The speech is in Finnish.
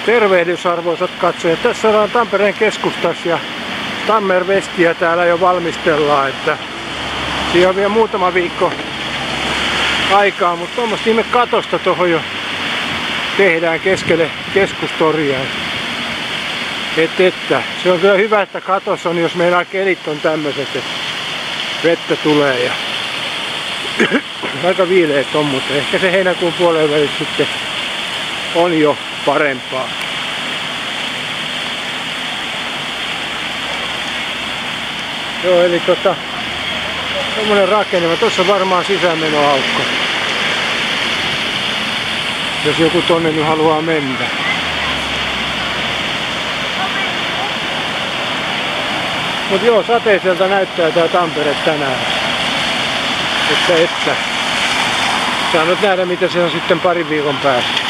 Tervehdys arvoisat katsojat. Tässä ollaan Tampereen keskustassa ja Tammervestiä täällä jo valmistellaan, että siihen on vielä muutama viikko aikaa, mutta tuommoista ihme katosta tuohon jo tehdään keskelle keskustoria. Että se on kyllä hyvä, että katos on, jos meillä kelit on tämmöiset, että vettä tulee ja aika viileet on, mutta ehkä se heinäkuun puolen välissä sitten on jo parempaa. Joo, eli tommonen rakennelma, tossa varmaan sisäänmenoaukko. Jos joku tonne nyt haluaa mennä. Mut joo, sateiselta näyttää tää Tampere tänään. Että. Saa nyt nähdä mitä se on sitten parin viikon päästä.